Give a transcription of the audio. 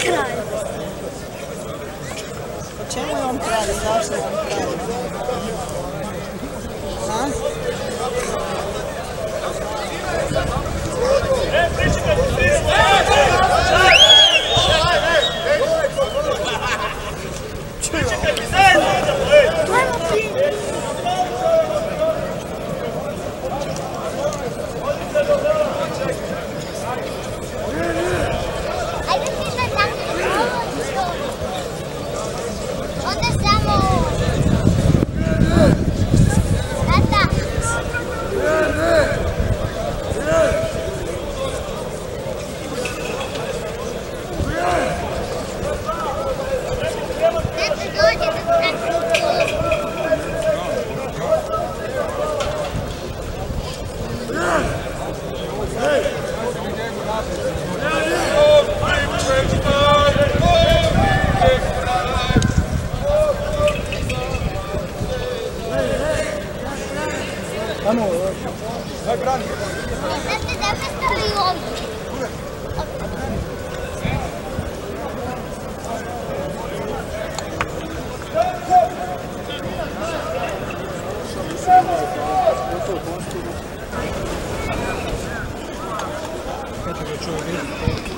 kralj. Po čemu je on kralj? Zašto je on kralj? A? Daj brani! Da me stavi ovdje. Kako ga čuje,